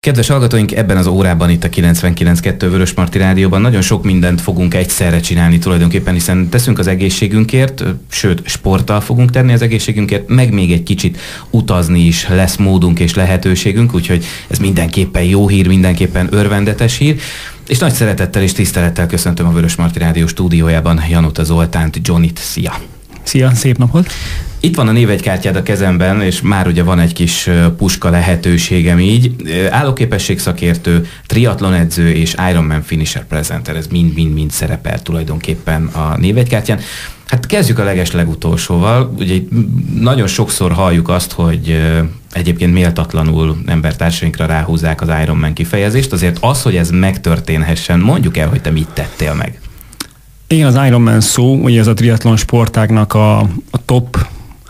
Kedves hallgatóink, ebben az órában itt a 99.2 Vörösmarty Rádióban nagyon sok mindent fogunk egyszerre csinálni tulajdonképpen, hiszen teszünk az egészségünkért, sőt, sporttal fogunk tenni az egészségünkért, meg még egy kicsit utazni is lesz módunk és lehetőségünk, úgyhogy ez mindenképpen jó hír, mindenképpen örvendetes hír. És nagy szeretettel és tisztelettel köszöntöm a Vörösmarty Rádió stúdiójában Januta Zoltánt, Johnnyt. Szia! Szia, szép napot! Itt van a névegykártyád a kezemben, és már ugye van egy kis puska lehetőségem így. Állóképesség szakértő, triatlonedző és Ironman finisher presenter, ez mind szerepel tulajdonképpen a névegykártyán. Hát kezdjük a legutolsóval. Ugye nagyon sokszor halljuk azt, hogy egyébként méltatlanul embertársainkra ráhúzzák az Ironman kifejezést, azért az, hogy ez megtörténhessen, mondjuk el, hogy te mit tettél meg. Igen, az Ironman szó, ugye ez a triatlon sportágnak a top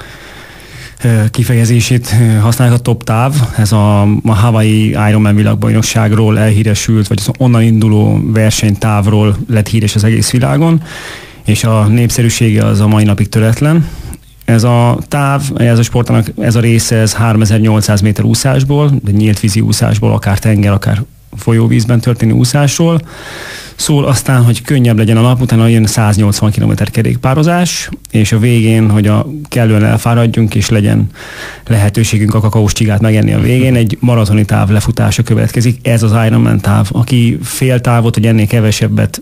kifejezését használják, a top táv. Ez a Hawaii Ironman világbajnokságról elhíresült, vagy az onnan induló versenytávról lett híres az egész világon, és a népszerűsége az a mai napig töretlen. Ez a táv, ez a sportának ez a része, ez 3800 méter úszásból, de nyílt vízi úszásból, akár tenger, akár folyóvízben történő úszásról szól, aztán, hogy könnyebb legyen a nap, utána jön 180 km kerékpározás, és a végén, hogy kellően elfáradjunk, és legyen lehetőségünk a kakaós csigát megenni a végén, egy maratoni táv lefutása következik. Ez az Ironman táv. Aki fél távot, hogy ennél kevesebbet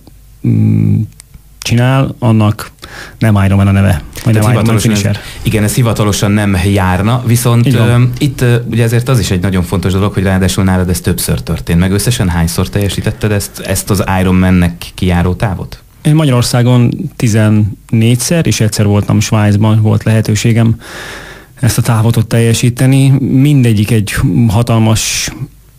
csinál, annak nem Ironman a neve. Igen, ez hivatalosan nem járna, viszont itt ugye ezért az is egy nagyon fontos dolog, hogy ráadásul nálad ez többször történt meg. Összesen hányszor teljesítetted ezt az Ironmannek kijáró távot? Én Magyarországon 14-szer, és egyszer voltam Svájcban, volt lehetőségem ezt a távot ott teljesíteni. Mindegyik egy hatalmas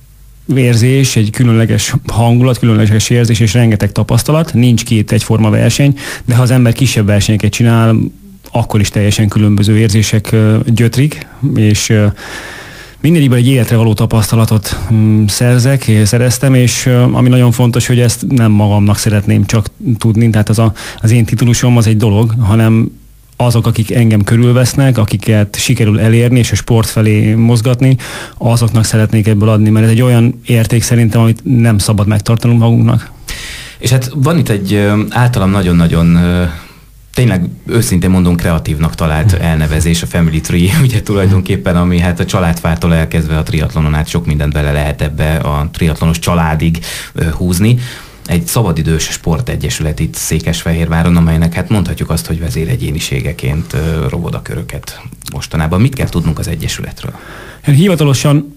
érzés, egy különleges hangulat, különleges érzés és rengeteg tapasztalat. Nincs két egyforma verseny, de ha az ember kisebb versenyeket csinál, akkor is teljesen különböző érzések gyötrik, és mindegyikből egy életre való tapasztalatot szereztem, és ami nagyon fontos, hogy ezt nem magamnak szeretném csak tudni, tehát az én titulusom az egy dolog, hanem azok, akik engem körülvesznek, akiket sikerül elérni és a sport felé mozgatni, azoknak szeretnék ebből adni, mert ez egy olyan érték szerintem, amit nem szabad megtartanunk magunknak. És hát van itt egy általam nagyon-nagyon tényleg őszintén mondom kreatívnak talált elnevezés, a Family Tree, ugye tulajdonképpen, ami hát a családfától elkezdve a triatlonon át sok mindent bele lehet ebbe a triatlonos családig húzni. Egy szabadidős sportegyesület itt Székesfehérváron, amelynek hát mondhatjuk azt, hogy vezéregyéniségeként robod a köröket mostanában. Mit kell tudnunk az egyesületről? Hivatalosan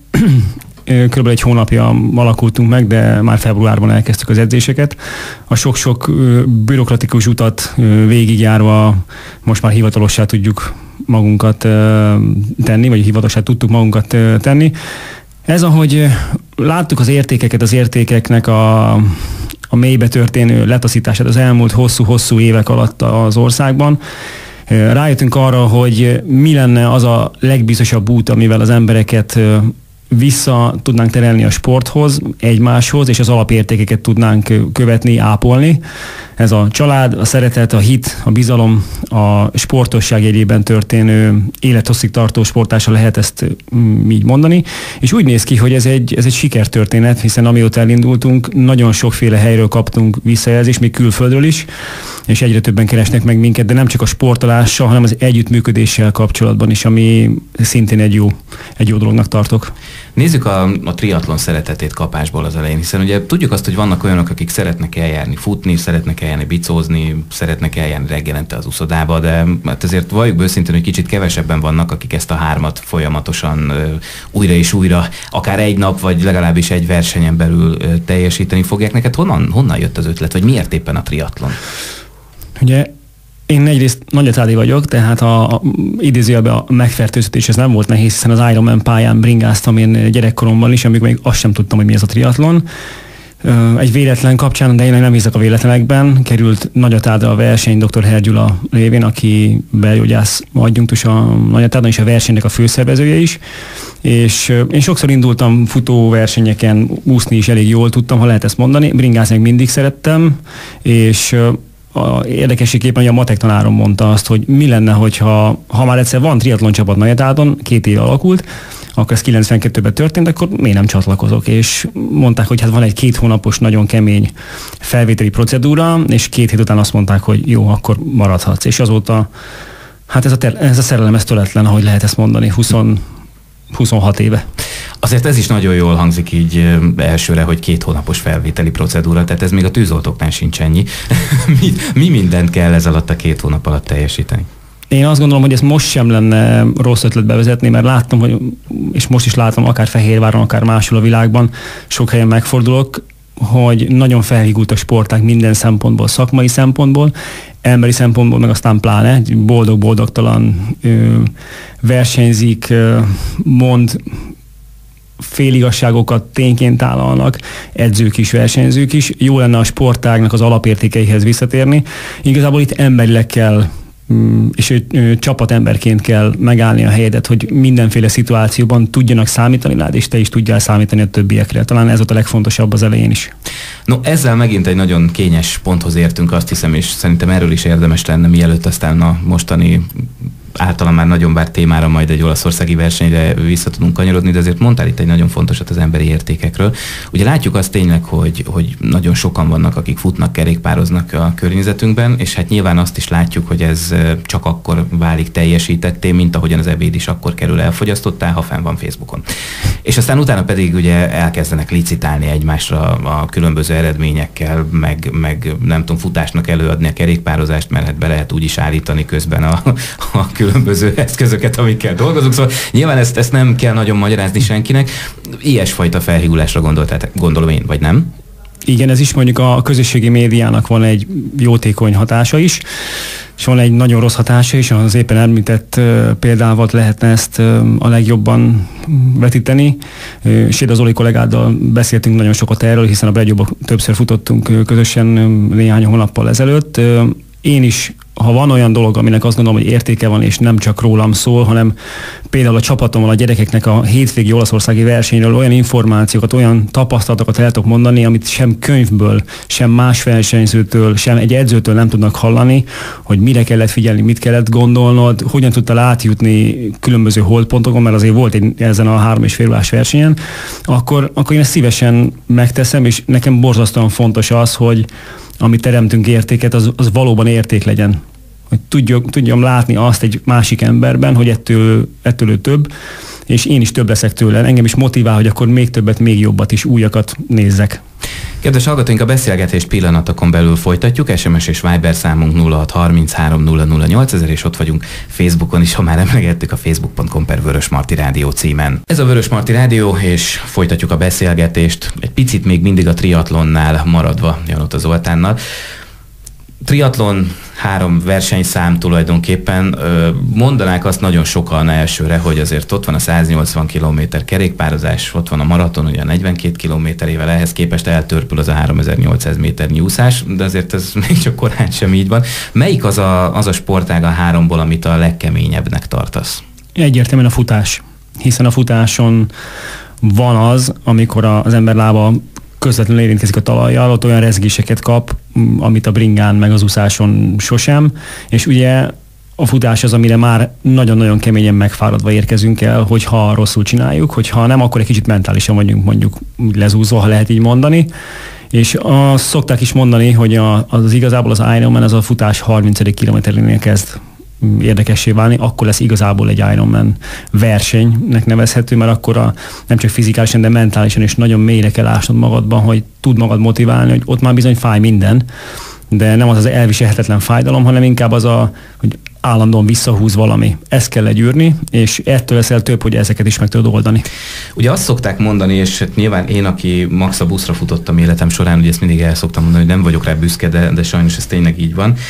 kb. Egy hónapja alakultunk meg, de már februárban elkezdtük az edzéseket. A sok-sok bürokratikus utat végigjárva most már hivatalossá tudjuk magunkat tenni, vagy hivatalossá tudtuk magunkat tenni. Ez, ahogy láttuk az értékeknek a mélybe történő letaszítását az elmúlt hosszú évek alatt az országban, rájöttünk arra, hogy mi lenne az a legbiztosabb út, amivel az embereket vissza tudnánk terelni a sporthoz, egymáshoz, és az alapértékeket tudnánk követni, ápolni. Ez a család, a szeretet, a hit, a bizalom, a sportosság jegyében történő élethosszig tartó sportásra lehet ezt így mondani. És úgy néz ki, hogy ez egy sikertörténet, hiszen amióta elindultunk, nagyon sokféle helyről kaptunk visszajelzést, még külföldről is, és egyre többen keresnek meg minket, de nem csak a sportolással, hanem az együttműködéssel kapcsolatban is, ami szintén egy jó dolognak tartok. Nézzük a triatlon szeretetét kapásból az elején, hiszen ugye tudjuk azt, hogy vannak olyanok, akik szeretnek eljárni futni, szeretnek eljárni bicózni, szeretnek eljárni reggelente az uszodába, de hát azért valljuk be őszintén, hogy kicsit kevesebben vannak, akik ezt a hármat folyamatosan újra és újra, akár egy nap, vagy legalábbis egy versenyen belül teljesíteni fogják. Neked honnan jött az ötlet, vagy miért éppen a triatlon? Ugye én egyrészt nagyatádi vagyok, tehát idézőjelben a megfertőztetés ez nem volt nehéz, hiszen az Ironman pályán bringáztam én gyerekkoromban is, amikor még azt sem tudtam, hogy mi ez a triatlon. Egy véletlen kapcsán, de én nem hiszek a véletlenekben, került Nagyatádra a verseny dr. Hergyula révén, aki belgyógyász adjunktus a Nagyatádon, és a versenynek a főszervezője is. És én sokszor indultam futóversenyeken, úszni is elég jól tudtam, ha lehet ezt mondani. Bringázni meg mindig szerettem, és érdekességképpen, hogy a matek tanárom mondta azt, hogy mi lenne, hogyha már egyszer van triatlon csapat Nagyatádon, 2 éve alakult, akkor ez 92-ben történt, akkor miért nem csatlakozok? És mondták, hogy hát van egy 2 hónapos nagyon kemény felvételi procedúra, és 2 hét után azt mondták, hogy jó, akkor maradhatsz. És azóta, hát ez a szerelem, ez töretlen, ahogy lehet ezt mondani, 26 éve. Azért ez is nagyon jól hangzik így elsőre, hogy 2 hónapos felvételi procedúra, tehát ez még a tűzoltóknál sincs ennyi. mi mindent kell ez alatt a 2 hónap alatt teljesíteni? Én azt gondolom, hogy ezt most sem lenne rossz ötlet bevezetni, mert láttam, hogy, és most is látom, akár Fehérváron, akár máshol a világban, sok helyen megfordulok, hogy nagyon felhigult a sportág minden szempontból, szakmai szempontból, emberi szempontból, meg aztán pláne, boldog-boldogtalan versenyzik, mond féligasságokat tényként tálalnak, edzők is, versenyzők is. Jó lenne a sportágnak az alapértékeihez visszatérni. Igazából itt emberileg kell, és csapatemberként kell megállni a helyedet, hogy mindenféle szituációban tudjanak számítani rád, és te is tudjál számítani a többiekre. Talán ez volt a legfontosabb az elején is. No, ezzel megint egy nagyon kényes ponthoz értünk, azt hiszem, és szerintem erről is érdemes lenne, mielőtt aztán a mostani általán már nagyon bár témára majd egy olaszországi versenyre vissza tudunk kanyarodni, de azért mondtál itt egy nagyon fontosat az emberi értékekről. Ugye látjuk azt tényleg, hogy nagyon sokan vannak, akik futnak, kerékpároznak a környezetünkben, és hát nyilván azt is látjuk, hogy ez csak akkor válik teljesítetté, mint ahogyan az ebéd is akkor kerül elfogyasztottá, ha fenn van Facebookon. És aztán utána pedig ugye elkezdenek licitálni egymásra a különböző eredményekkel, meg nem tudom, futásnak előadni a kerékpározást, mert hát be lehet úgy is állítani közben a különböző eszközöket, amikkel dolgozunk. Szóval nyilván ezt nem kell nagyon magyarázni senkinek. Ilyesfajta felhigulásra gondolom én, vagy nem? Igen, ez is mondjuk a közösségi médiának van egy jótékony hatása is, és van egy nagyon rossz hatása is, az éppen említett példával lehetne ezt a legjobban vetíteni. Séda Zoli kollégáddal beszéltünk nagyon sokat erről, hiszen a Bregyóban többször futottunk közösen néhány hónappal ezelőtt. Én is, ha van olyan dolog, aminek azt gondolom, hogy értéke van, és nem csak rólam szól, hanem például a csapatommal, a gyerekeknek a hétvégi olaszországi versenyről olyan információkat, olyan tapasztalatokat el tudok mondani, amit sem könyvből, sem más versenyzőtől, sem egy edzőtől nem tudnak hallani, hogy mire kellett figyelni, mit kellett gondolnod, hogyan tudtál átjutni különböző holdpontokon, mert azért volt ezen a 3,5 órás versenyen, akkor én ezt szívesen megteszem, és nekem borzasztóan fontos az, hogy amit teremtünk értéket, az valóban érték legyen. Hogy tudjam látni azt egy másik emberben, hogy ettől ő több, és én is több leszek tőle. Engem is motivál, hogy akkor még többet, még jobbat is, újakat nézzek. Kedves hallgatóink, a beszélgetést pillanatokon belül folytatjuk. SMS és Viber számunk 0633 008 000, és ott vagyunk Facebookon is, ha már emlegettük, a facebook.com/Vörösmarty Rádió címen. Ez a Vörösmarty Rádió, és folytatjuk a beszélgetést. Egy picit még mindig a triatlonnál maradva Janota Zoltánnal. Triatlon 3 versenyszám tulajdonképpen, mondanák azt nagyon sokan elsőre, hogy azért ott van a 180 km kerékpározás, ott van a maraton, ugye 42 kilométerével, ehhez képest eltörpül az a 3800 méternyi úszás, de azért ez még csak korán sem így van. Melyik az a sportág a 3-ból, amit a legkeményebbnek tartasz? Egyértelműen a futás, hiszen a futáson van az, amikor az ember lába közvetlenül érintkezik a talajjal, ott olyan rezgéseket kap, amit a bringán meg az úszáson sosem, és ugye a futás az, amire már nagyon-nagyon keményen megfáradva érkezünk el, hogyha rosszul csináljuk, hogyha nem, akkor egy kicsit mentálisan vagyunk mondjuk lezúzva, ha lehet így mondani, és azt szokták is mondani, hogy az igazából az Ironman az a futás 30. kilométerénél kezd érdekessé válni, akkor lesz igazából egy Ironman versenynek nevezhető, mert akkor nem csak fizikálisan, de mentálisan is nagyon mélyre kell ásnod magadban, hogy tud magad motiválni, hogy ott már bizony fáj minden, de nem az elviselhetetlen fájdalom, hanem inkább az hogy állandóan visszahúz valami. Ezt kell legyűrni, és ettől leszel több, hogy ezeket is meg tudod oldani. Ugye azt szokták mondani, és hát nyilván én, aki max a buszra futottam életem során, ugye ezt mindig el szoktam mondani, hogy nem vagyok rá büszke, de sajnos ez tényleg így van.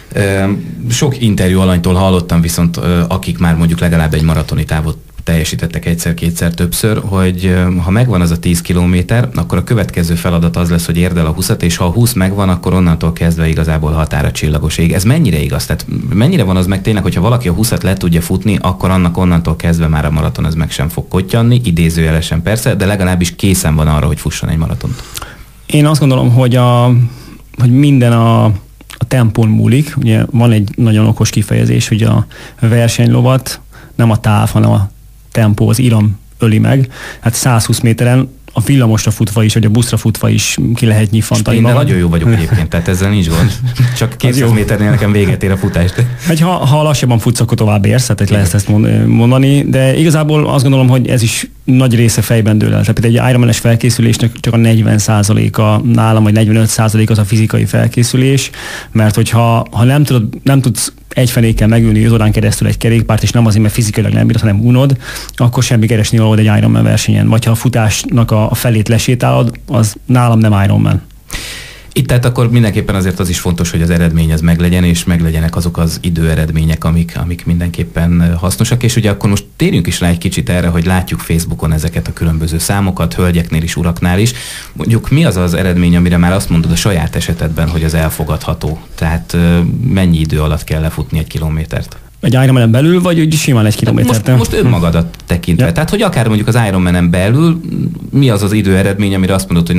Sok interjú alanytól hallottam viszont, akik már mondjuk legalább egy maratoni távot teljesítettek egyszer-kétszer többször, hogy ha megvan az a 10 kilométer, akkor a következő feladat az lesz, hogy érd el a 20-at, és ha a 20 megvan, akkor onnantól kezdve igazából határa csillagos ég. Ez mennyire igaz? Tehát mennyire van az meg tényleg, hogyha valaki a 20-at le tudja futni, akkor annak onnantól kezdve már a maraton az meg sem fog kottyanni, idézőjelesen persze, de legalábbis készen van arra, hogy fusson egy maratont. Én azt gondolom, hogy minden a tempón múlik. Ugye van egy nagyon okos kifejezés, hogy a versenylovat nem a táv, hanem a tempó, az iram öli meg. Hát 120 méteren a villamosra futva is, vagy a buszra futva is ki lehet nyiffantani. Én nagyon jó vagyok egyébként, tehát ezzel nincs gond. Csak 200 méternél nekem véget ér a futást. Ha lassabban futsz, akkor tovább érsz, tehát lehet ezt mondani, de igazából azt gondolom, hogy ez is nagy része fejben dől el. Tehát egy Ironman-es felkészülésnek csak a 40%-a nálam, vagy 45% az a fizikai felkészülés, mert hogyha nem tudsz egyfenékkel megülni 5 órán keresztül egy kerékpárt, és nem azért, mert fizikailag nem bírod, hanem unod, akkor semmi keresni valód egy Ironman versenyen. Vagy ha a futásnak a felét lesétálod, az nálam nem Ironman. Itt tehát akkor mindenképpen azért az is fontos, hogy az eredmény az meglegyen, és meglegyenek azok az időeredmények, amik mindenképpen hasznosak, és ugye akkor most térjünk is rá egy kicsit erre, hogy látjuk Facebookon ezeket a különböző számokat, hölgyeknél is, uraknál is. Mondjuk mi az az eredmény, amire már azt mondod a saját esetedben, hogy az elfogadható? Tehát mennyi idő alatt kell lefutni 1 kilométert? Egy Ironmanen belül, vagy úgy simán 1 kilométert? Most önmagadat tekintve. Ja. Tehát, hogy akár mondjuk az Ironmanen belül, mi az az idő eredmény, amire azt mondod, hogy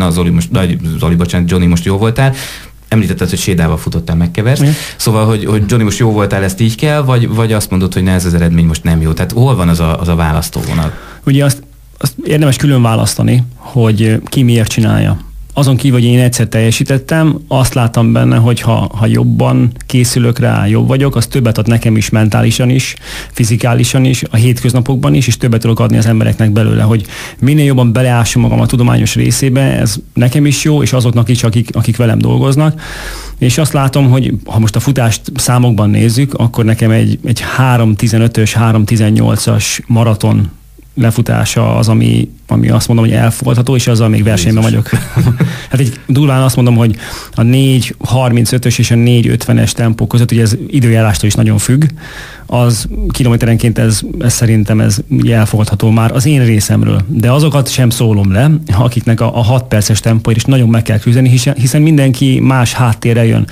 na Johnny, most jó voltál. Említetted, hogy sédával futottál, megkeversz. Ja. Szóval, hogy Johnny, most jó voltál, ezt így kell, vagy azt mondod, hogy ne, ez az eredmény most nem jó. Tehát hol van az a választóvonal? Ugye azt érdemes külön választani, hogy ki miért csinálja. Azon kívül, hogy én egyszer teljesítettem, azt láttam benne, hogy ha jobban készülök rá, jobb vagyok, az többet ad nekem is mentálisan is, fizikálisan is, a hétköznapokban is, és többet tudok adni az embereknek belőle, hogy minél jobban beleásom magam a tudományos részébe, ez nekem is jó, és azoknak is, akik velem dolgoznak. És azt látom, hogy ha most a futást számokban nézzük, akkor nekem egy 3.15-ös, 3.18-as maraton lefutása az, ami azt mondom, hogy elfogadható, és azzal még versenyben vagyok. Hát egy durván azt mondom, hogy a 4.35-ös és a 4.50-es tempó között, ugye ez időjárástól is nagyon függ, az kilométerenként ez szerintem ez elfogadható már az én részemről. De azokat sem szólom le, akiknek a 6 perces tempóért is nagyon meg kell küzdeni, hiszen mindenki más háttérrel jön.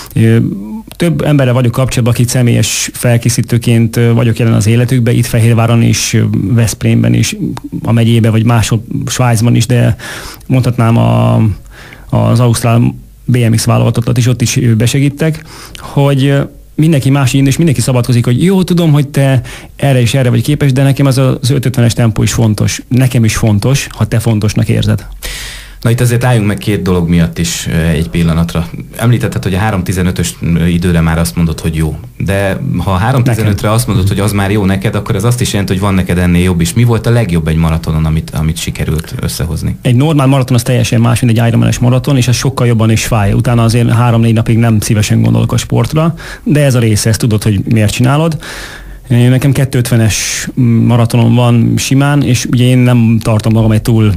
Több emberrel vagyok kapcsolatban, akik személyes felkészítőként vagyok jelen az életükben, itt Fehérváron is, Veszprémben is, a megyében, vagy máshol Svájcban is, de mondhatnám az ausztrál BMX válogatottat is, ott is besegítek, hogy mindenki más és mindenki szabadkozik, hogy jó, tudom, hogy te erre és erre vagy képes, de nekem az 550-es tempó is fontos. Nekem is fontos, ha te fontosnak érzed. Na itt azért álljunk meg 2 dolog miatt is egy pillanatra. Említetted, hogy a 3.15-ös időre már azt mondod, hogy jó. De ha a 3.15-re azt mondod, hogy az már jó neked, akkor ez azt is jelenti, hogy van neked ennél jobb is. Mi volt a legjobb egy maratonon, amit sikerült összehozni? Egy normál maraton az teljesen más, mint egy Ironman-es maraton, és ez sokkal jobban is fáj. Utána azért 3-4 napig nem szívesen gondolok a sportra, de ez a része, ezt tudod, hogy miért csinálod. Nekem 2.50-es maratonon van simán, és ugye én nem tartom magam egy túl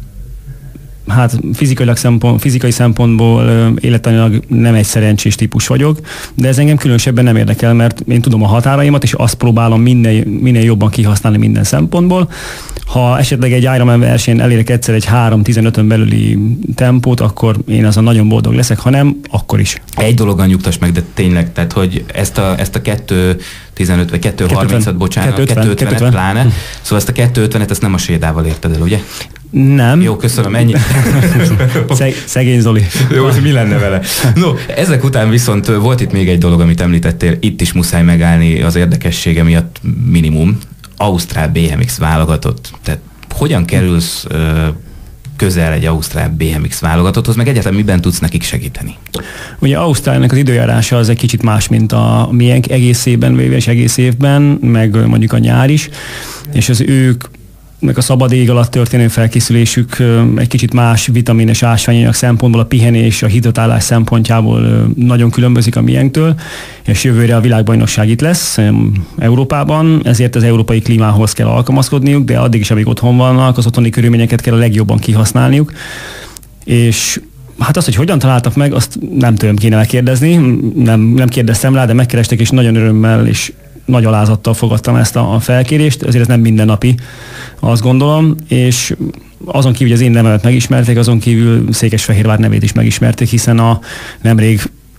fizikai szempontból életanilag nem egy szerencsés típus vagyok, de ez engem különösebben nem érdekel, mert én tudom a határaimat, és azt próbálom minél jobban kihasználni minden szempontból. Ha esetleg egy Ironman versenyen elérek egyszer egy 3.15-ön belüli tempót, akkor én azon nagyon boldog leszek, ha nem, akkor is. Egy dologgal nyugtass meg, de tényleg, tehát hogy ezt a 2.15 vagy 2.30-at, bocsánat, 2.50-et pláne, szóval ezt a 2.50-et ezt nem a sédával érted el, ugye? Nem. Jó, köszönöm, ennyi. Szegény Zoli. Jó, mi lenne vele? No, ezek után viszont volt itt még egy dolog, amit említettél, itt is muszáj megállni az érdekessége miatt minimum. Ausztrál BMX válogatott. Tehát hogyan kerülsz közel egy ausztrál BMX válogatotthoz, meg egyáltalán miben tudsz nekik segíteni? Ugye Ausztráliának az időjárása az egy kicsit más, mint a miénk egész évben, meg mondjuk a nyár is, és az ők meg a szabad ég alatt történő felkészülésük egy kicsit más vitamines ásványanyag szempontból, a pihenés, a hidratálás szempontjából nagyon különbözik a miénktől, és jövőre a világbajnokság itt lesz Európában, ezért az európai klímához kell alkalmazkodniuk, de addig is, amíg otthon vannak, az otthoni körülményeket kell a legjobban kihasználniuk, és hát azt, hogy hogyan találtak meg, azt nem tőlem kéne megkérdezni, nem kérdeztem rá, de megkerestek, és nagyon örömmel és nagy alázattal fogadtam ezt a felkérést, ezért ez nem mindennapi, azt gondolom, és azon kívül, hogy az én nevemet megismerték, azon kívül Székesfehérvár nevét is megismerték, hiszen nemrég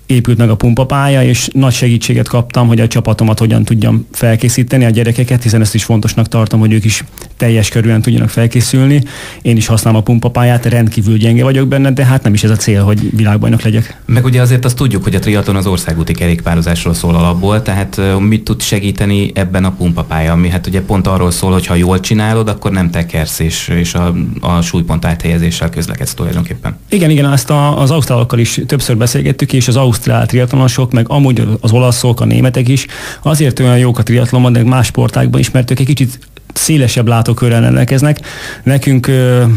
épült meg a pumpapálya, és nagy segítséget kaptam, hogy a csapatomat hogyan tudjam felkészíteni, a gyerekeket, hiszen ezt is fontosnak tartom, hogy ők is teljes körülön tudjanak felkészülni. Én is használom a pumpapályát, rendkívül gyenge vagyok benne, de hát nem is ez a cél, hogy világbajnok legyek. Meg ugye azért azt tudjuk, hogy a triatlon az országúti kerékpározásról szól alapból, tehát mit tud segíteni ebben a pumpapálya, ami hát ugye pont arról szól, hogy ha jól csinálod, akkor nem tekersz, és a súlypont áthelyezéssel közlekedsz tulajdonképpen. Igen, ezt az ausztrálokkal is többször beszélgettük, és az ausztrál triatlonosok, meg amúgy az olaszok, a németek is azért olyan jók a triatlonban, de más sportákban is, mert ők egy kicsit szélesebb látókörrel rendelkeznek. Nekünk,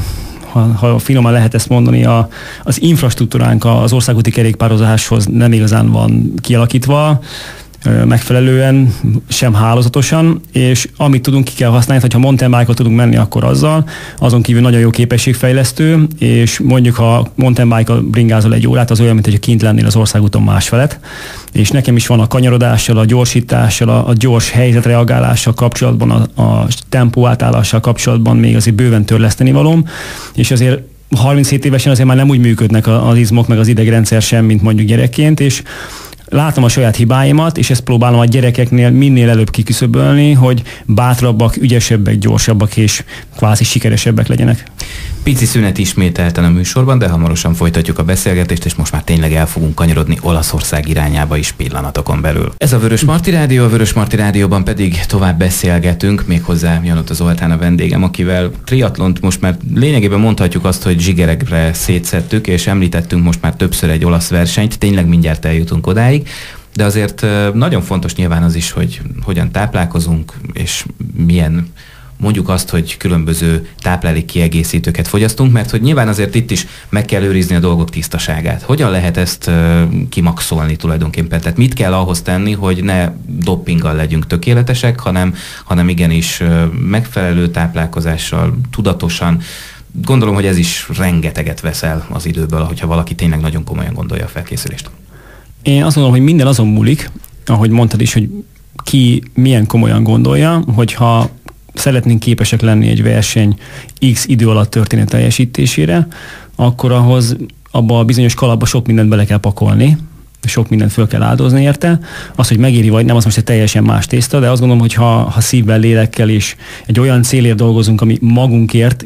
ha finoman lehet ezt mondani, az infrastruktúránk az országúti kerékpározáshoz nem igazán van kialakítva, megfelelően, sem hálózatosan, és amit tudunk, ki kell használni, hogyha mountain bike-ot tudunk menni, akkor azzal. Azon kívül nagyon jó képességfejlesztő, és mondjuk ha mountain bike-kal bringázol egy órát, az olyan, mint hogy kint lennél az országúton másfelett. És nekem is van a kanyarodással, a gyorsítással, a gyors helyzetreagálással kapcsolatban, a tempó átállással kapcsolatban még azért bőven törleszteni valóm, és azért 37 évesen azért már nem úgy működnek az izmok, meg az idegrendszer sem, mint mondjuk gyerekként, és látom a saját hibáimat, és ezt próbálom a gyerekeknél minél előbb kiküszöbölni, hogy bátrabbak, ügyesebbek, gyorsabbak és kvázi sikeresebbek legyenek. Pici szünet ismételten a műsorban, de hamarosan folytatjuk a beszélgetést, és most már tényleg el fogunk kanyarodni Olaszország irányába is pillanatokon belül. Ez a Vörös Marti Rádió, a Vörös Marti Rádióban pedig tovább beszélgetünk, méghozzá Janota Zoltán a vendégem, akivel triatlont most már lényegében mondhatjuk azt, hogy zsigerekre szétszedtük, és említettünk most már többször egy olasz versenyt, tényleg mindjárt eljutunk odáig, de azért nagyon fontos nyilván az is, hogy hogyan táplálkozunk, és milyen mondjuk azt, hogy különböző táplálék kiegészítőket fogyasztunk, mert hogy nyilván azért itt is meg kell őrizni a dolgok tisztaságát. Hogyan lehet ezt kimaxolni tulajdonképpen? Tehát mit kell ahhoz tenni, hogy ne doppinggal legyünk tökéletesek, hanem igenis megfelelő táplálkozással, tudatosan. Gondolom, hogy ez is rengeteget vesz el az időből, hogyha valaki tényleg nagyon komolyan gondolja a felkészülést. Én azt mondom, hogy minden azon múlik, ahogy mondtad is, hogy ki milyen komolyan gondolja, hogyha szeretnénk képesek lenni egy verseny X idő alatt történő teljesítésére, akkor ahhoz abba a bizonyos kalapba sok mindent bele kell pakolni, sok mindent föl kell áldozni érte. Az, hogy megéri vagy nem, az most egy teljesen más tészta, de azt gondolom, hogy ha szívvel, lélekkel és egy olyan célért dolgozunk, ami magunkért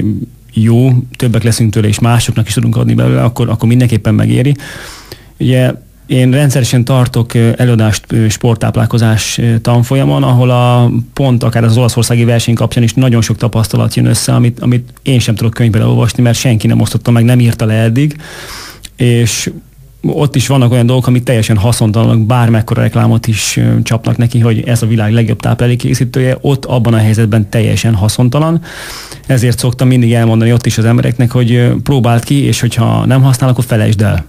jó, többek leszünk tőle, és másoknak is tudunk adni belőle, akkor mindenképpen megéri. Ugye én rendszeresen tartok előadást sporttáplálkozás tanfolyamon, ahol pont akár az olaszországi verseny kapcsán is nagyon sok tapasztalat jön össze, amit én sem tudok könyvbe olvasni, mert senki nem osztotta meg, nem írta le eddig, és ott is vannak olyan dolgok, amik teljesen haszontalanok, bármekkora reklámot is csapnak neki, hogy ez a világ legjobb táplálékkészítője, ott abban a helyzetben teljesen haszontalan. Ezért szoktam mindig elmondani ott is az embereknek, hogy próbáld ki, és hogyha nem használ, akkor felejtsd el.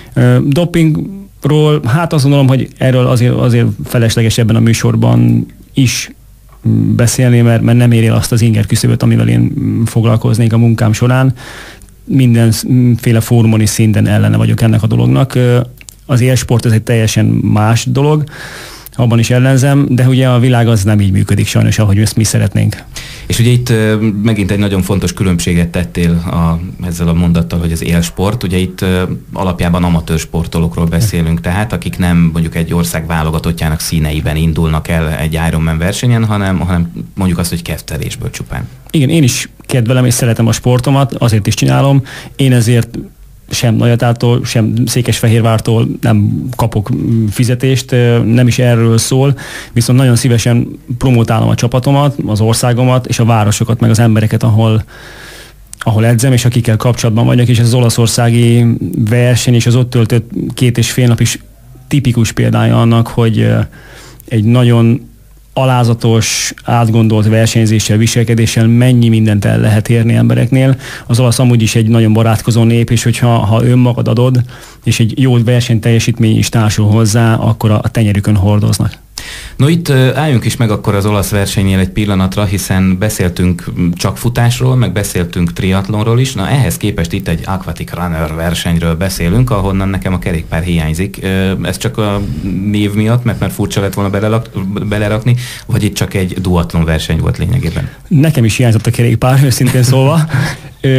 Dopingról, hát azt gondolom, hogy erről azért felesleges ebben a műsorban is beszélni, mert nem éri el azt az inger küszöböt, amivel én foglalkoznék a munkám során. Mindenféle fórumon és szinten ellene vagyok ennek a dolognak. Az élsport ez egy teljesen más dolog, abban is ellenzem, de ugye a világ az nem így működik sajnos, ahogy ezt mi szeretnénk. És ugye itt megint egy nagyon fontos különbséget tettél ezzel a mondattal, hogy az élsport. Ugye itt alapjában amatőr sportolókról beszélünk, tehát akik nem mondjuk egy ország válogatottjának színeiben indulnak el egy Ironman versenyen, hanem mondjuk azt, hogy kedvelésből csupán. Igen, én is kedvelem és szeretem a sportomat, azért is csinálom. Én ezért sem Nagyatától, sem Székesfehérvártól nem kapok fizetést, nem is erről szól, viszont nagyon szívesen promotálom a csapatomat, az országomat és a városokat, meg az embereket, ahol edzem, és akikkel kapcsolatban vagyok, és ez az olaszországi verseny és az ott töltött 2,5 nap is tipikus példája annak, hogy egy nagyon alázatos, átgondolt versenyzéssel, viselkedéssel mennyi mindent el lehet érni embereknél. Az olasz amúgy is egy nagyon barátkozó nép, és hogyha önmagad adod, és egy jó versenyteljesítmény is társul hozzá, akkor a tenyerükön hordoznak. No, itt álljunk is meg akkor az olasz versenynél egy pillanatra, hiszen beszéltünk csak futásról, meg beszéltünk triatlonról is. Na, ehhez képest itt egy Aquatic Runner versenyről beszélünk, ahonnan nekem a kerékpár hiányzik. Ez csak a név miatt, mert furcsa lett volna belerakni, vagy itt csak egy duatlon verseny volt lényegében? Nekem is hiányzott a kerékpár, őszintén szólva.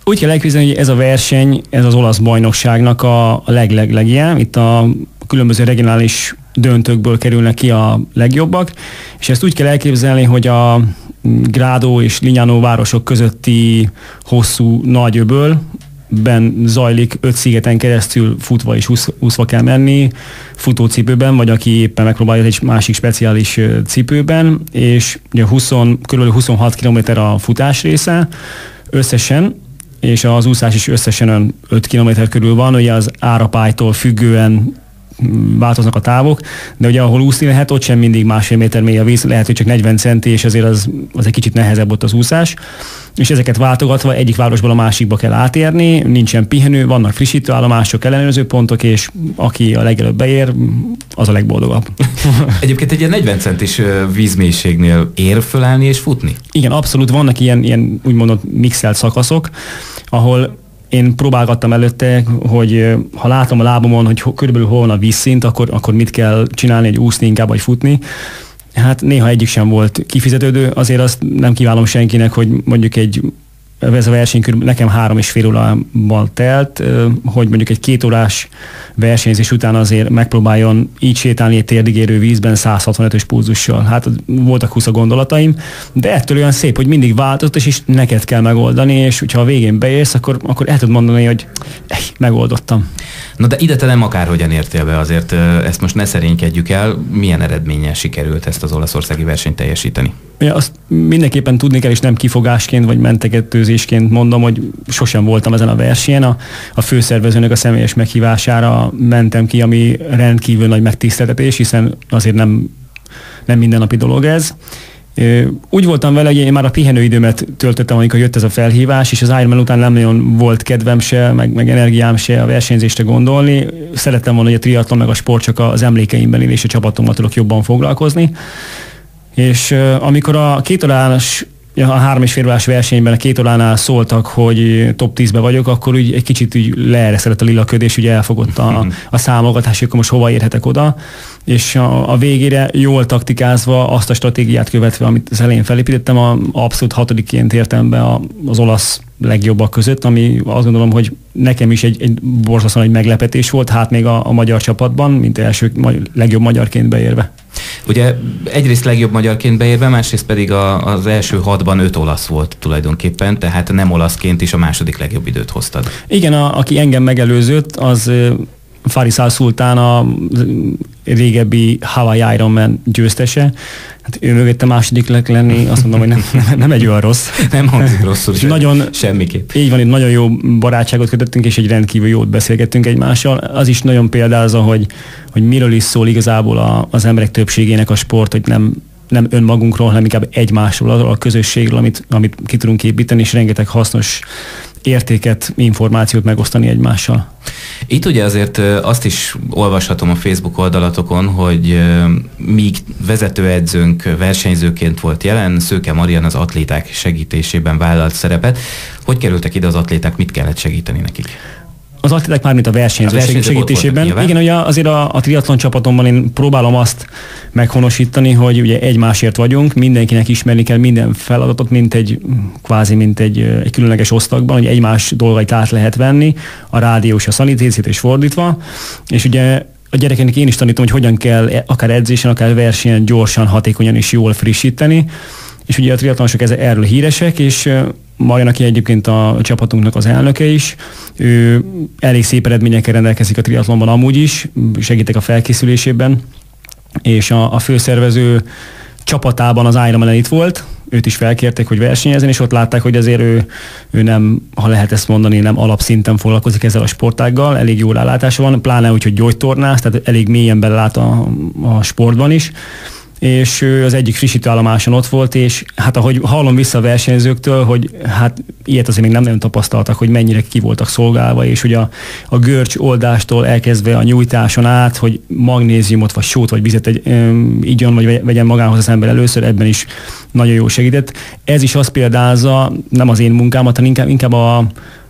Úgy kell elképzelni, hogy ez a verseny, ez az olasz bajnokságnak a legilyen. Itt a különböző regionális döntőkből kerülnek ki a legjobbak, és ezt úgy kell elképzelni, hogy a Grado és Lignano városok közötti hosszú nagy öbölben zajlik, 5 szigeten keresztül futva és úszva kell menni, futócipőben, vagy aki éppen megpróbálja egy másik speciális cipőben, és ugye kb. 26 km a futás része összesen, és az úszás is összesen 5 km körül van, ugye az árapálytól függően változnak a távok, de ugye ahol úszni lehet, ott sem mindig másfél méter mély a víz, lehet, hogy csak 40 centi, és azért az egy kicsit nehezebb ott az úszás. És ezeket váltogatva egyik városból a másikba kell átérni, nincsen pihenő, vannak frissítőállomások, ellenőrző pontok, és aki a legelőbb beér, az a legboldogabb. Egyébként egy ilyen 40 centis vízmélységnél ér fölállni és futni? Igen, abszolút vannak ilyen úgymond mixelt szakaszok, ahol én próbálgattam előtte, hogy ha látom a lábamon, hogy körülbelül hol van a vízszint, akkor mit kell csinálni, hogy úszni inkább, vagy futni. Hát néha egyik sem volt kifizetődő, azért azt nem kívánom senkinek, hogy mondjuk ez a verseny nekem 3,5 órában telt, hogy mondjuk egy 2 órás versenyzés után azért megpróbáljon így sétálni egy térdigérő vízben 165-ös pulzussal. Hát voltak 20 gondolataim, de ettől olyan szép, hogy mindig változott, és neked kell megoldani, és hogyha a végén beérsz, akkor el tudod mondani, hogy megoldottam. Na de ide te nem akárhogyan értél be, azért ezt most ne szerénykedjük el, milyen eredménnyel sikerült ezt az olaszországi versenyt teljesíteni? Ja, azt mindenképpen tudni kell, és nem kifogásként vagy mentegetőzésként mondom, hogy sosem voltam ezen a versenyen. A főszervezőnek a személyes meghívására mentem ki, ami rendkívül nagy megtiszteltetés, hiszen azért nem mindennapi dolog ez. Úgy voltam vele, hogy én már a pihenőidőmet töltöttem, amikor jött ez a felhívás, és az Ironman után nem nagyon volt kedvem se, meg energiám se a versenyzésre gondolni. Szerettem volna, hogy a triatlon meg a sport csak az emlékeimben él, és a csapatommal tudok jobban foglalkozni. És amikor a 2 órás, a 3,5 órás versenyben a 2 óránál szóltak, hogy top 10-ben vagyok, akkor úgy egy kicsit úgy leereszedett a lila köd, és ugye elfogott a számogatás, hogy akkor most hova érhetek oda. És a végére jól taktikázva, azt a stratégiát követve, amit az elején felépítettem, abszolút 6-ként értem be az olasz legjobbak között, ami azt gondolom, hogy nekem is egy borzasztóan egy meglepetés volt, hát még a magyar csapatban, mint első legjobb magyarként beérve. Ugye egyrészt legjobb magyarként beérve, másrészt pedig az első 6-ban 5 olasz volt tulajdonképpen, tehát nem olaszként is a második legjobb időt hoztad. Igen, aki engem megelőzött, az Faris Al-Sultan, a régebbi Hawaii Ironman győztese. Hát ő mögött a második lenni, azt mondom, hogy nem egy olyan rossz. Nem hangzik rosszul semmiképp. Így van, itt nagyon jó barátságot kötöttünk, és egy rendkívül jót beszélgettünk egymással. Az is nagyon példázza, hogy miről is szól igazából az emberek többségének a sport, hogy nem önmagunkról, hanem inkább egymásról, a közösségről, amit ki tudunk építeni, és rengeteg hasznos értéket, információt megosztani egymással. Itt ugye azért azt is olvashatom a Facebook oldalatokon, hogy míg vezetőedzőnk versenyzőként volt jelen, Szőke Marian az atléták segítésében vállalt szerepet. Hogy kerültek ide az atléták, mit kellett segíteni nekik? Az atléták már mint a versenyző segítésében. Igen, ugye azért a triatlon csapatomban én próbálom azt meghonosítani, hogy ugye egymásért vagyunk, mindenkinek ismerni kell minden feladatot, mint egy különleges osztagban, hogy egymás dolgait át lehet venni, a rádió és a szanitéziát és fordítva, és ugye a gyerekeknek én is tanítom, hogy hogyan kell akár edzésen, akár versenyen gyorsan, hatékonyan és jól frissíteni, és ugye a triatlonosok erről híresek, és Marian, aki egyébként a csapatunknak az elnöke is, ő elég szép eredményekkel rendelkezik a triatlonban amúgy is, segítek a felkészülésében, és a főszervező csapatában az Ironman itt volt, őt is felkérték, hogy versenyezzen, és ott látták, hogy azért ő nem, ha lehet ezt mondani, nem alapszinten foglalkozik ezzel a sportággal, elég jó rálátása van, pláne úgy, hogy gyógytornász, tehát elég mélyen belelát a sportban is, és ő az egyik frissítőállomáson ott volt, és hát ahogy hallom vissza a versenyzőktől, hogy hát ilyet azért még nem nagyon tapasztaltak, hogy mennyire ki voltak szolgálva, és hogy a görcs oldástól elkezdve a nyújtáson át, hogy magnéziumot, vagy sót, vagy vizet igyon, vagy vegyen magához az ember először, ebben is nagyon jó segített. Ez is azt példázza, nem az én munkámat, hanem inkább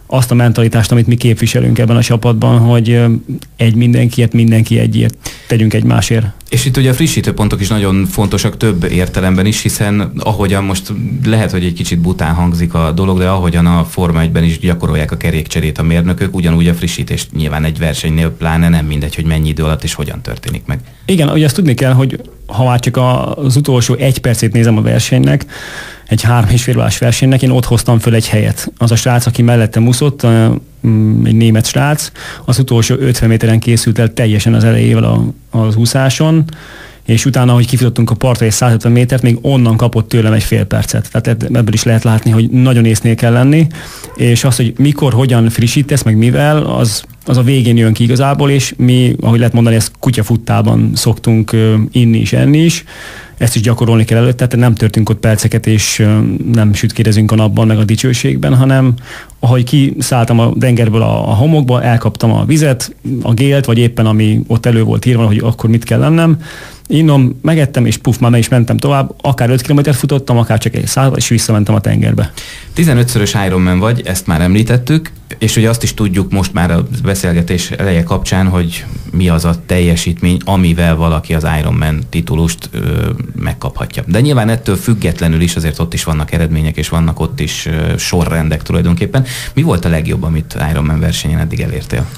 azt a mentalitást, amit mi képviselünk ebben a csapatban, hogy mindenki egyért tegyünk egymásért. És itt ugye a frissítőpontok is nagyon fontosak több értelemben is, hiszen ahogyan most lehet, hogy egy kicsit bután hangzik a dolog, de ahogyan a Forma 1-ben is gyakorolják a kerékcserét a mérnökök, ugyanúgy a frissítést nyilván egy versenynél pláne nem mindegy, hogy mennyi idő alatt és hogyan történik meg. Igen, ugye azt tudni kell, hogy ha már csak az utolsó 1 percét nézem a versenynek, egy 3,5 órás versenynek, én ott hoztam föl egy helyet. Az a srác, aki mellettem úszott, egy német srác, az utolsó 50 méteren készült el teljesen az elejével az úszáson, és utána, hogy kifutottunk a partra egy 150 métert, még onnan kapott tőlem egy fél percet. Tehát ebből is lehet látni, hogy nagyon észnél kell lenni, és az, hogy mikor, hogyan frissítesz, meg mivel, az a végén jön ki igazából, és mi, ahogy lehet mondani, ezt kutyafuttában szoktunk inni is, enni is. Ezt is gyakorolni kell előtt, tehát nem törtünk ott perceket, és nem sütkérezünk a napban, meg a dicsőségben, hanem ahogy kiszálltam a tengerből a homokba, elkaptam a vizet, a gélt, vagy éppen ami ott elő volt írva, hogy akkor mit kell lennem, innom, megettem, és puf, már meg is mentem tovább, akár 5 kilométert futottam, akár csak egy 100, és visszamentem a tengerbe. 15-szörös Ironman vagy, ezt már említettük, és ugye azt is tudjuk most már a beszélgetés eleje kapcsán, hogy mi az a teljesítmény, amivel valaki az Ironman titulust megkaphatja. De nyilván ettől függetlenül is azért ott is vannak eredmények, és vannak ott is sorrendek tulajdonképpen. Mi volt a legjobb, amit Ironman versenyen eddig elértél?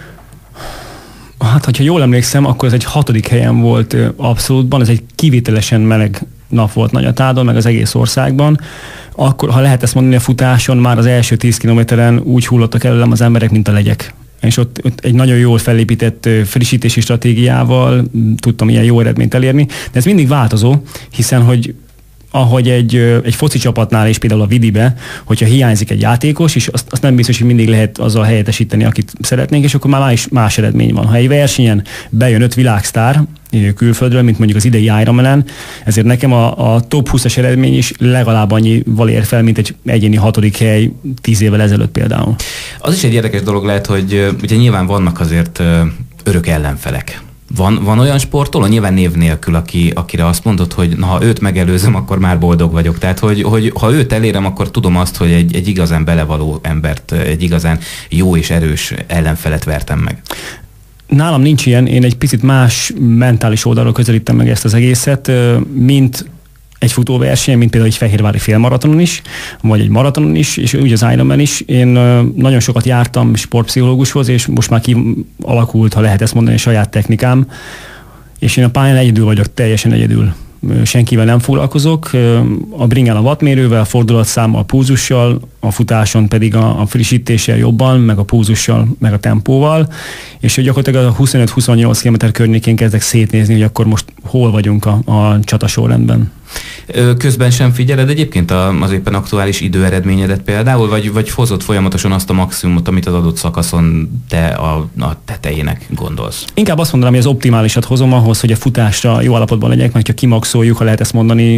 Hát, hogyha jól emlékszem, akkor ez egy 6. helyen volt abszolútban, ez egy kivételesen meleg nap volt Nagyatádon, meg az egész országban. Akkor, ha lehet ezt mondani, a futáson már az első 10 kilométeren úgy hullottak előlem az emberek, mint a legyek. És ott egy nagyon jól felépített frissítési stratégiával tudtam ilyen jó eredményt elérni, de ez mindig változó, hiszen hogy ahogy egy foci csapatnál és például a Vidibe, hogyha hiányzik egy játékos, és azt nem biztos, hogy mindig lehet azzal helyettesíteni, akit szeretnénk, és akkor már más eredmény van. Ha egy versenyen bejön 5 világsztár külföldről, mint mondjuk az idei Ironmanen, ezért nekem a top 20-as eredmény is legalább annyival ér fel, mint egy egyéni 6. hely 10 évvel ezelőtt például. Az is egy érdekes dolog lehet, hogy ugye nyilván vannak azért örök ellenfelek. Van olyan sportoló, nyilván név nélkül, akire azt mondod, hogy na, ha őt megelőzöm, akkor már boldog vagyok. Tehát, hogy ha őt elérem, akkor tudom azt, hogy egy igazán belevaló embert, egy igazán jó és erős ellenfelet vertem meg. Nálam nincs ilyen, én egy picit más mentális oldalról közelítem meg ezt az egészet, mint egy futóverseny, mint például egy fehérvári félmaratonon is, vagy egy maratonon is, és úgy az Ironman is. Én nagyon sokat jártam sportpszichológushoz, és most már kialakult, ha lehet ezt mondani, a saját technikám, és én a pályán egyedül vagyok, teljesen egyedül. Senkivel nem foglalkozok, a bringán a wattmérővel, fordulatszámmal, pulzussal, a futáson pedig a frissítéssel jobban, meg a pulzussal, meg a tempóval, és gyakorlatilag a 25-28 km környékén kezdek szétnézni, hogy akkor most hol vagyunk a csatasorrendben. Közben sem figyeled egyébként az éppen aktuális időeredményedet például, vagy hozott folyamatosan azt a maximumot, amit az adott szakaszon te a tetejének gondolsz? Inkább azt mondanám, hogy az optimálisat hozom ahhoz, hogy a futásra jó állapotban legyek, mert ha kimaxoljuk, ha lehet ezt mondani,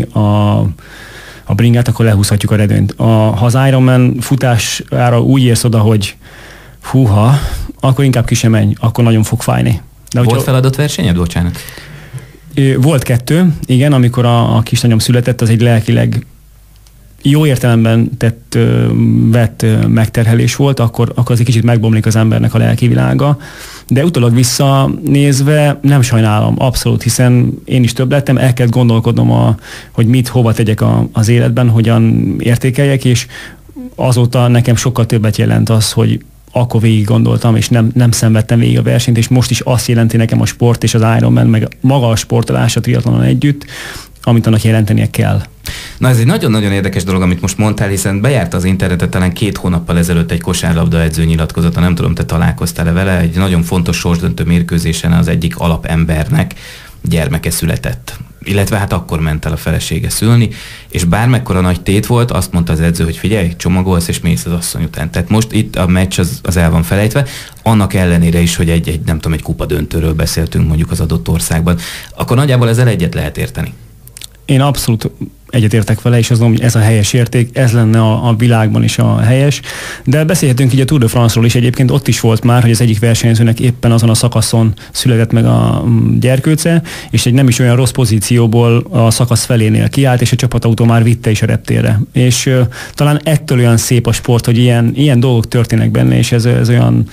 a bringát, akkor lehúzhatjuk a redőnyt. Ha az Ironman futására úgy érsz oda, hogy húha, akkor inkább ki sem menj, akkor nagyon fog fájni. De volt feladott versenyed, bocsánat? Volt 2, igen, amikor a kislányom született, az egy lelkileg jó értelemben vett megterhelés volt, akkor az egy kicsit megbomlik az embernek a lelki világa, de utólag visszanézve nem sajnálom, abszolút, hiszen én is több lettem, el kell gondolkodnom, hogy hova tegyek az életben, hogyan értékeljek, és azóta nekem sokkal többet jelent az, hogy akkor végig gondoltam, és nem szenvedtem végig a versenyt, és most is azt jelenti nekem a sport és az Ironman, meg maga a sportolás a triatlonon együtt, amit annak jelentenie kell. Na, ez egy nagyon-nagyon érdekes dolog, amit most mondtál, hiszen bejárt az internetet talán 2 hónappal ezelőtt egy kosárlabda edző nyilatkozata, nem tudom, te találkoztál-e vele, egy nagyon fontos sorsdöntő mérkőzésen az egyik alapembernek gyermeke született. Illetve hát akkor ment el a felesége szülni, és bármekkora nagy tét volt, azt mondta az edző, hogy figyelj, csomagolsz és mész az asszony után. Tehát most itt a meccs az el van felejtve, annak ellenére is, hogy egy nem tudom, egy kupa döntőről beszéltünk mondjuk az adott országban. Akkor nagyjából ezzel egyet lehet érteni. Én abszolút egyetértek vele, és azt mondom, hogy ez a helyes érték, ez lenne a világban is a helyes. De beszélhetünk így a Tour de France-ról is, egyébként ott is volt már, hogy az egyik versenyzőnek éppen azon a szakaszon született meg a gyerkőce, és egy nem is olyan rossz pozícióból a szakasz felénél kiállt, és a csapatautó már vitte is a reptérre. És talán ettől olyan szép a sport, hogy ilyen dolgok történnek benne, és ez olyan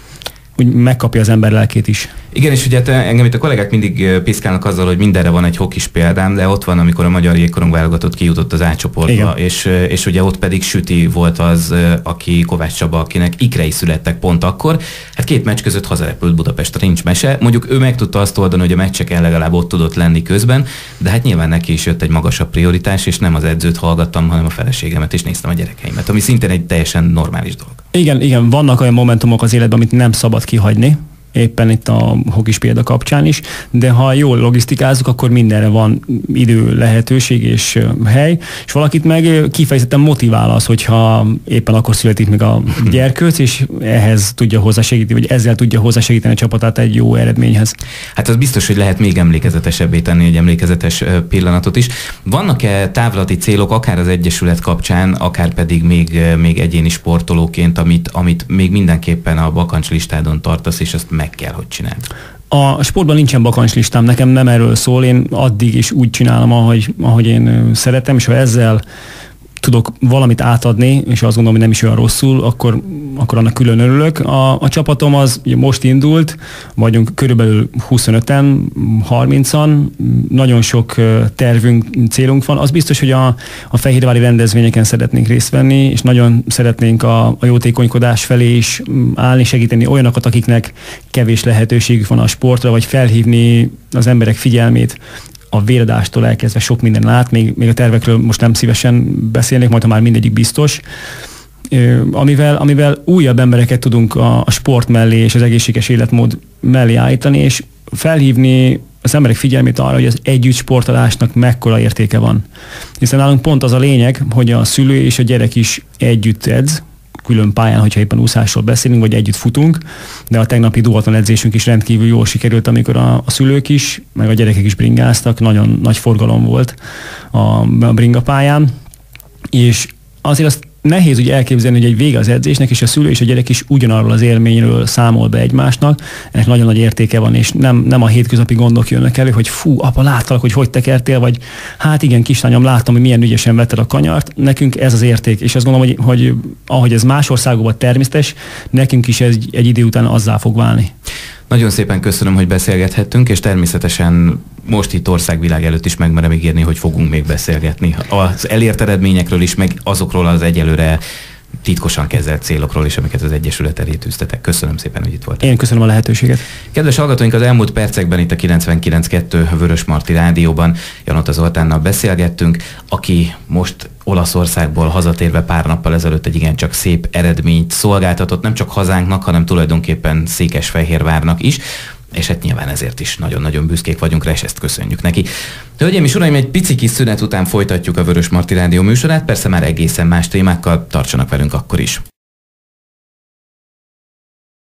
úgy megkapja az ember lelkét is. Igen, és ugye engem itt a kollégák mindig piszkálnak azzal, hogy mindenre van egy hokis példám, de ott van, amikor a magyar jégkorong válogatott kijutott az A-csoportba, és ugye ott pedig Süti volt az, aki Kovács Csaba, akinek ikrei születtek pont akkor. Hát 2 meccs között hazarepült Budapestre, nincs mese. Mondjuk ő meg tudta azt oldani, hogy a meccseken legalább ott tudott lenni közben, de hát nyilván neki is jött egy magasabb prioritás, és nem az edzőt hallgattam, hanem a feleségemet, és néztem a gyerekeimet, ami szintén egy teljesen normális dolog. Igen, vannak olyan momentumok az életben, amit nem szabad kihagyni, éppen itt a hokis példa kapcsán is, de ha jól logisztikázzuk, akkor mindenre van idő, lehetőség és hely, és valakit meg kifejezetten motivál az, hogyha éppen akkor születik meg a gyerkőc, és ehhez tudja hozzásegíteni, vagy ezzel tudja hozzásegíteni a csapatát egy jó eredményhez. Hát az biztos, hogy lehet még emlékezetesebbé tenni egy emlékezetes pillanatot is. Vannak-e távlati célok, akár az Egyesület kapcsán, akár pedig még egyéni sportolóként, amit még mindenképpen a bakancslistádon tartasz, és azt meg kell, hogy csináld? A sportban nincsen bakancslistám, nekem nem erről szól, én addig is úgy csinálom, ahogy én szeretem, és ha ezzel tudok valamit átadni, és azt gondolom, hogy nem is olyan rosszul, akkor annak külön örülök. A csapatom az most indult, vagyunk körülbelül 25-en, 30-an, nagyon sok tervünk, célunk van. Az biztos, hogy a fehérvári rendezvényeken szeretnénk részt venni, és nagyon szeretnénk a jótékonykodás felé is állni, segíteni olyanokat, akiknek kevés lehetőségük van a sportra, vagy felhívni az emberek figyelmét a véradástól elkezdve sok minden át, még a tervekről most nem szívesen beszélnék, majd ha már mindegyik biztos, amivel újabb embereket tudunk a sport mellé és az egészséges életmód mellé állítani, és felhívni az emberek figyelmét arra, hogy az együtt sportolásnak mekkora értéke van. Hiszen nálunk pont az a lényeg, hogy a szülő és a gyerek is együtt edz, külön pályán, hogyha éppen úszásról beszélünk, vagy együtt futunk, de a tegnapi duatlon edzésünk is rendkívül jól sikerült, amikor a szülők is, meg a gyerekek is bringáztak, nagyon nagy forgalom volt a bringapályán, és azért azt nehéz úgy elképzelni, hogy egy vége az edzésnek, és a szülő és a gyerek is ugyanarról az élményről számol be egymásnak. Ennek nagyon nagy értéke van, és nem a hétköznapi gondok jönnek elő, hogy fú, apa, láttalak, hogy tekertél, vagy hát igen, kislányom, láttam, hogy milyen ügyesen vetted a kanyart. Nekünk ez az érték, és azt gondolom, hogy ahogy ez más országokban természetes, nekünk is ez egy idő után azzá fog válni. Nagyon szépen köszönöm, hogy beszélgethettünk, és természetesen most itt országvilág előtt is megmerem ígérni, hogy fogunk még beszélgetni az elért eredményekről is, meg azokról az egyelőre titkosan kezelt célokról is, amiket az Egyesület elé tűztetek. Köszönöm szépen, hogy itt voltál. Én köszönöm a lehetőséget. Kedves hallgatóink, az elmúlt percekben itt a 99.2 Vörösmarty Rádióban Janota Zoltánnal beszélgettünk, aki most Olaszországból hazatérve pár nappal ezelőtt egy igencsak szép eredményt szolgáltatott, nem csak hazánknak, hanem tulajdonképpen Székesfehérvárnak is, és hát nyilván ezért is nagyon-nagyon büszkék vagyunk rá, és ezt köszönjük neki. Hölgyeim és uraim, egy pici kis szünet után folytatjuk a Vörösmarty Rádió műsorát, persze már egészen más témákkal, tartsanak velünk akkor is.